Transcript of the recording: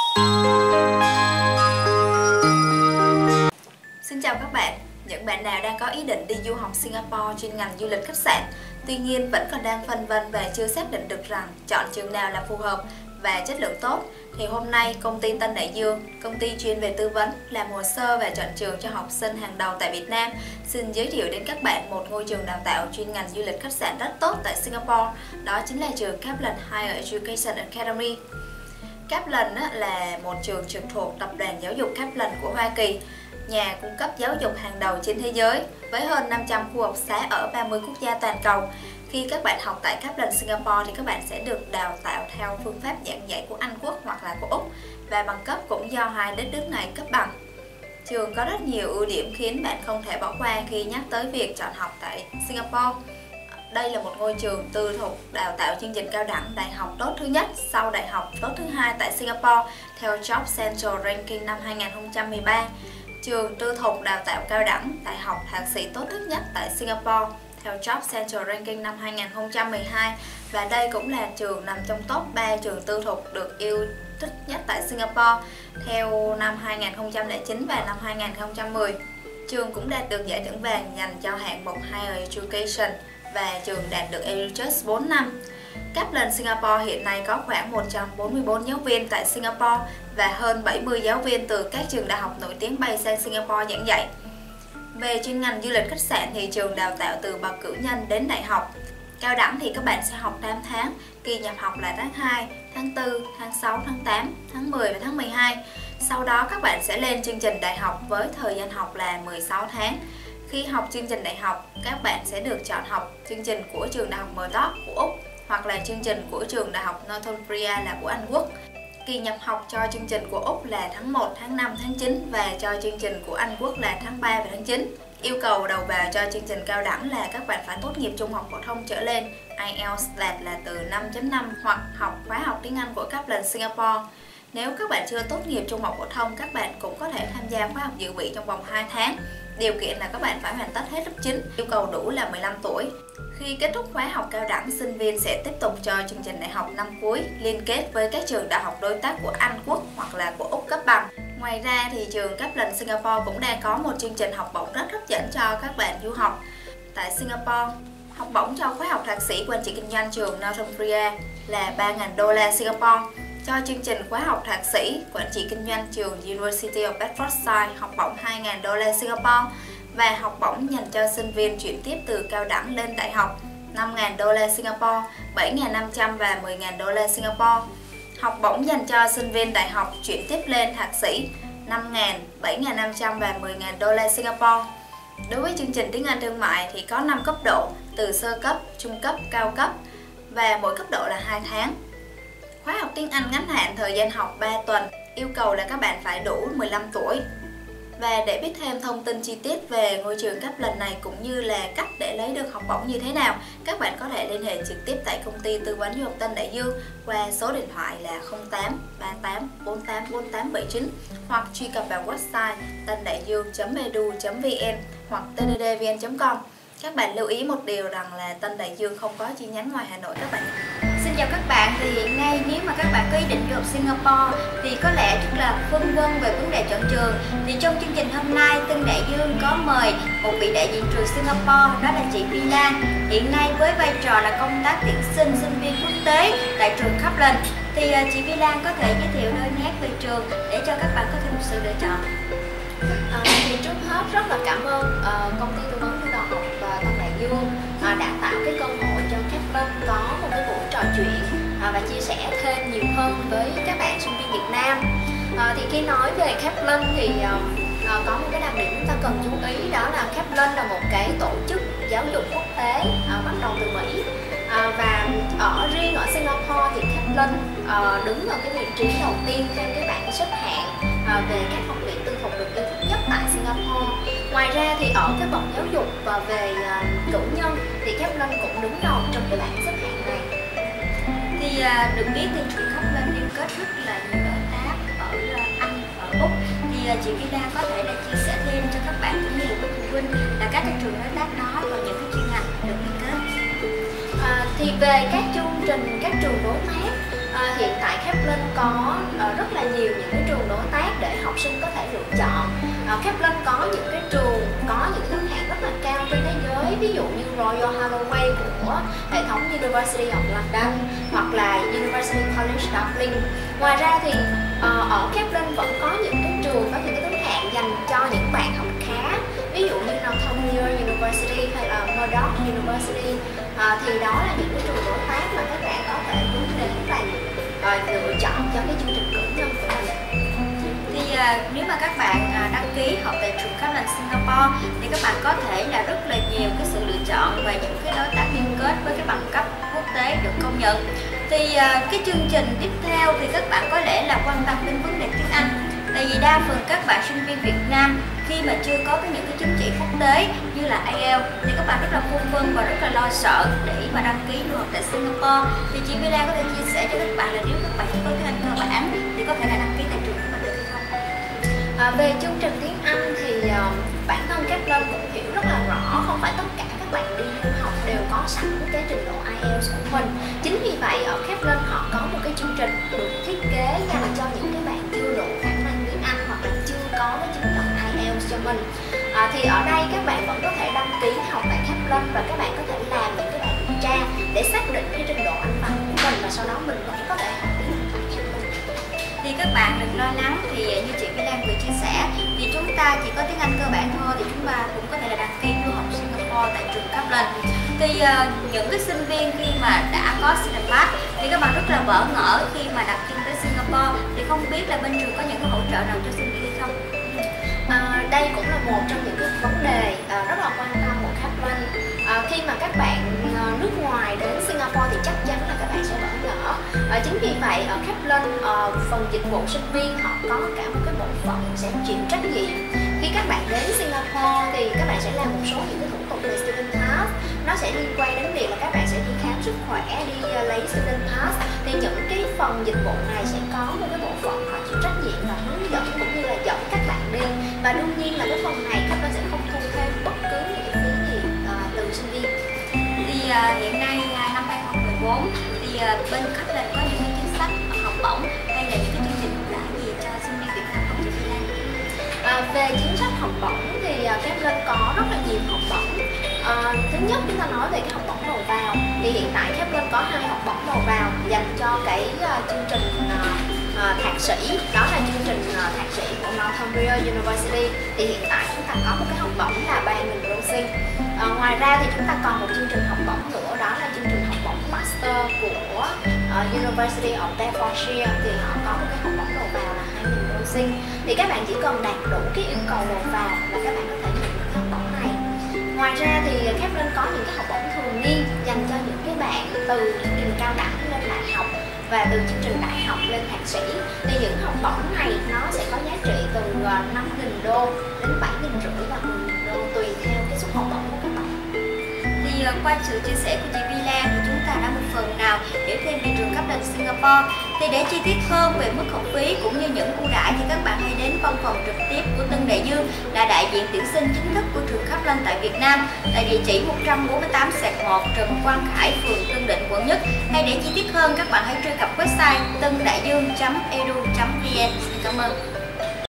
Xin chào các bạn. Những bạn nào đang có ý định đi du học Singapore chuyên ngành du lịch khách sạn, tuy nhiên vẫn còn đang phân vân và chưa xác định được rằng chọn trường nào là phù hợp và chất lượng tốt, thì hôm nay công ty Tân Đại Dương, công ty chuyên về tư vấn, làm hồ sơ và chọn trường cho học sinh hàng đầu tại Việt Nam, xin giới thiệu đến các bạn một ngôi trường đào tạo chuyên ngành du lịch khách sạn rất tốt tại Singapore. Đó chính là trường Kaplan Higher Education Academy. Kaplan là một trường trực thuộc tập đoàn giáo dục Kaplan của Hoa Kỳ, nhà cung cấp giáo dục hàng đầu trên thế giới với hơn 500 khu học xá ở 30 quốc gia toàn cầu. Khi các bạn học tại Kaplan Singapore thì các bạn sẽ được đào tạo theo phương pháp giảng dạy của Anh Quốc hoặc là của Úc, và bằng cấp cũng do hai đất nước này cấp bằng. Trường có rất nhiều ưu điểm khiến bạn không thể bỏ qua khi nhắc tới việc chọn học tại Singapore. Đây là một ngôi trường tư thục đào tạo chương trình cao đẳng đại học tốt thứ nhất sau đại học tốt thứ hai tại Singapore theo Job Central Ranking năm 2013. Trường tư thục đào tạo cao đẳng đại học thạc sĩ tốt thứ nhất tại Singapore theo Job Central Ranking năm 2012, và đây cũng là trường nằm trong top 3 trường tư thục được yêu thích nhất tại Singapore theo năm 2009 và năm 2010. Trường cũng đạt được giải thưởng vàng dành cho hạng mục Higher Education và trường đạt được EDUTES 4 năm. Kaplan Singapore hiện nay có khoảng 144 giáo viên tại Singapore và hơn 70 giáo viên từ các trường đại học nổi tiếng bay sang Singapore giảng dạy. Về chuyên ngành du lịch khách sạn thì trường đào tạo từ bậc cử nhân đến đại học. Cao đẳng thì các bạn sẽ học 8 tháng, kỳ nhập học là tháng 2, tháng 4, tháng 6, tháng 8, tháng 10 và tháng 12. Sau đó các bạn sẽ lên chương trình đại học với thời gian học là 16 tháng. Khi học chương trình đại học, các bạn sẽ được chọn học chương trình của trường đại học Murdoch của Úc hoặc là chương trình của trường đại học Northumbria là của Anh Quốc. Kỳ nhập học cho chương trình của Úc là tháng 1, tháng 5, tháng 9 và cho chương trình của Anh Quốc là tháng 3 và tháng 9. Yêu cầu đầu vào cho chương trình cao đẳng là các bạn phải tốt nghiệp trung học phổ thông trở lên, IELTS đạt là từ 5.5 hoặc học khóa học tiếng Anh của Kaplan Singapore. Nếu các bạn chưa tốt nghiệp trung học phổ thông, các bạn cũng có thể tham gia khóa học dự bị trong vòng 2 tháng. Điều kiện là các bạn phải hoàn tất hết lớp 9, yêu cầu đủ là 15 tuổi. Khi kết thúc khóa học cao đẳng, sinh viên sẽ tiếp tục cho chương trình đại học năm cuối liên kết với các trường đại học đối tác của Anh Quốc hoặc là của Úc cấp bằng. Ngoài ra thì trường Kaplan Singapore cũng đang có một chương trình học bổng rất hấp dẫn cho các bạn du học tại Singapore. Học bổng cho khóa học thạc sĩ quản trị kinh doanh trường Northumbria là 3.000 đô la Singapore. Cho chương trình khóa học thạc sĩ quản trị kinh doanh trường University of Bedfordshire, học bổng 2.000 đô la Singapore, và học bổng dành cho sinh viên chuyển tiếp từ cao đẳng lên đại học 5.000 đô la Singapore, 7.500 và 10.000 đô la Singapore. Học bổng dành cho sinh viên đại học chuyển tiếp lên thạc sĩ 5.000, 7.500 và 10.000 đô la Singapore. Đối với chương trình tiếng Anh thương mại thì có 5 cấp độ, từ sơ cấp, trung cấp, cao cấp, và mỗi cấp độ là 2 tháng. Khóa học tiếng Anh ngắn hạn thời gian học 3 tuần, yêu cầu là các bạn phải đủ 15 tuổi. Và để biết thêm thông tin chi tiết về ngôi trường Kaplan này cũng như là cách để lấy được học bổng như thế nào, các bạn có thể liên hệ trực tiếp tại công ty tư vấn du học Tân Đại Dương qua số điện thoại là 08 38 48 48 79 hoặc truy cập vào website tandaiduong.edu.vn hoặc tddvn.com. Các bạn lưu ý một điều rằng là Tân Đại Dương không có chi nhánh ngoài Hà Nội các bạn. Xin chào các bạn, thì hiện nay nếu mà các bạn có ý định du học Singapore thì có lẽ rất là phân vân về vấn đề chọn trường. Thì trong chương trình hôm nay, Tân Đại Dương có mời một vị đại diện trường Singapore, đó là chị Vi Lan. Hiện nay với vai trò là công tác tuyển sinh viên quốc tế tại trường Kaplan. Thì chị Vi Lan có thể giới thiệu đôi nét về trường để cho các bạn có thêm một sự lựa chọn. Thì trước hết rất là cảm ơn công ty tư vấn du học và Tân Đại Dương đã tạo cái cơ hội cho Kaplan có một cái buổi trò chuyện và chia sẻ thêm nhiều hơn với các bạn sinh viên Việt Nam. Thì khi nói về Kaplan thì có một cái đặc điểm chúng ta cần chú ý, đó là Kaplan là một cái tổ chức giáo dục quốc tế bắt đầu từ Mỹ, và riêng ở Singapore thì Kaplan đứng ở cái vị trí đầu tiên theo cái bảng xếp hạng về các học viện tư thục được yêu thích nhất tại Singapore. Ngoài ra thì ở cái bậc giáo dục và về cử nhân thì Kaplan cũng đứng đầu trong cái bảng xếp hạng này. Thì được biết thì trường Kaplan liên kết rất là nhiều đối tác ở Anh, ở Úc. Thì chị Vi Lan có thể là chia sẻ thêm cho các bạn cũng như là các phụ huynh là các trường đối tác đó và những cái chuyên ngành được liên kết. Thì về các chương trình, các trường đối tác, hiện tại Kaplan có rất là nhiều những sinh có thể lựa chọn. Kaplan có những cái trường, có những tấm hạng rất là cao trên thế giới, ví dụ như Royal Holloway của hệ thống University of London hoặc là University College Dublin. Ngoài ra thì ở Kaplan vẫn có những cái trường có những cái tấm hạng dành cho những bạn học khá, ví dụ như Northumbria University hay là Murdoch University. Thì đó là những cái trường đối tác mà các bạn có thể hướng đến và lựa chọn cho cái chương trình cử nhân của mình. Thì nếu mà các bạn đăng ký học tại trường Kaplan Singapore thì các bạn có thể là rất là nhiều cái sự lựa chọn và những cái đối tác liên kết với cái bằng cấp quốc tế được công nhận. Thì cái chương trình tiếp theo thì các bạn có lẽ là quan tâm đến vấn đề tiếng Anh. Tại vì đa phần các bạn sinh viên Việt Nam khi mà chưa có những cái chứng chỉ quốc tế như là IELTS thì các bạn rất là phân vân và rất là lo sợ để mà đăng ký du học tại Singapore. Thì chị Villa có thể chia sẻ cho các bạn là nếu các bạn chỉ có tiếng Anh cơ bản thì có thể là đăng ký tại trường của mình được hay không? Về chương trình tiếng Anh thì bản thân Kaplan cũng hiểu rất là rõ, không phải tất cả các bạn đi du học đều có sẵn cái trình độ IELTS của mình. Chính vì vậy ở Kaplan họ có một cái chương trình được thiết kế dành cho những cái bạn chưa đủ khả năng tiếng Anh hoặc là chưa có cái chứng nhận IELTS cho mình. Thì ở đây các bạn vẫn có thể đăng ký học tại Kaplan và các bạn có thể làm những cái bài kiểm tra để xác định cái trình độ Anh văn của mình và sau đó mình vẫn có thể học tiếng Anh tại Kaplan. Thì các bạn đừng lo lắng, thì như chị Vy Lan vừa chia sẻ thì chúng ta chỉ có tiếng Anh cơ bản thôi thì chúng ta cũng có thể là đăng ký du học Singapore tại trường Kaplan. Thì những cái sinh viên khi mà đã có student pass thì các bạn rất là bỡ ngỡ khi mà đặt chân tới Singapore, thì không biết là bên trường có những cái hỗ trợ nào cho sinh viên hay không? Đây cũng là một trong những cái vấn đề rất là quan tâm của Kaplan. Khi mà các bạn nước ngoài đến Singapore thì chắc chắn là các bạn sẽ bỡ ngỡ. Chính vì vậy ở Kaplan phần dịch vụ sinh viên họ có cả một cái bộ phận sẽ chịu trách nhiệm. Khi các bạn đến Singapore thì các bạn sẽ làm một số những cái thủ tục về student pass. Nó sẽ liên quan đến việc là các bạn sẽ đi khám sức khỏe, đi lấy student pass. Thì những cái phần dịch vụ này sẽ có một cái bộ phận họ chịu trách nhiệm và hướng dẫn cũng như là dẫn các bạn đi. Và đương nhiên là cái phần này Kaplan sẽ không thu thêm bất cứ những cái phí gì từ sinh viên. Thì hiện nay năm 2014 thì bên Kaplan có những cái chính sách học bổng hay là những cái chương trình ưu đãi gì cho sinh viên Việt Nam không chị Vy Lan? Về chính sách học bổng thì Kaplan có rất là nhiều học bổng. Thứ nhất chúng ta nói về cái học bổng đầu vào thì hiện tại Kaplan có 2 học bổng đầu vào dành cho cái chương trình thạc sĩ, đó là chương trình thạc sĩ của Northumbria University. Thì hiện tại chúng ta có một cái học bổng là 3.000 đô sinh. Ngoài ra thì chúng ta còn một chương trình học bổng nữa, đó là chương trình học bổng master của University of Bedfordshire. Thì họ có một cái học bổng đầu vào là 2.000 đô sinh. Thì các bạn chỉ cần đạt đủ cái yêu cầu đầu vào là các bạn có thể nhận được học bổng này. Ngoài ra thì Kaplan có những cái học bổng thường niên dành cho những cái bạn từ chương trình cao đẳng lên đại học và từ chương trình đại học lên thạc sĩ. Thì những học bổng này nó sẽ có giá trị từ 5.000 đô đến 7.500 và 10.000 đô tùy theo cái suất học bổng của các bạn. Thì qua sự chia sẻ của chị Vy Lan thì chúng ta đã một phần nào hiểu thêm về trường Kaplan Singapore. Thì để chi tiết hơn về mức học phí cũng như những ưu đãi thì các bạn hãy đến văn phòng trực tiếp của Tân Đại Dương, là đại diện tuyển sinh chính thức của trường Kaplan tại Việt Nam, tại địa chỉ 148/1 Trần Quang Khải, phường Tân Định, quận Nhất. Hay để chi tiết hơn các bạn hãy truy cập website tândạidương.edu.vn. Xin cảm ơn.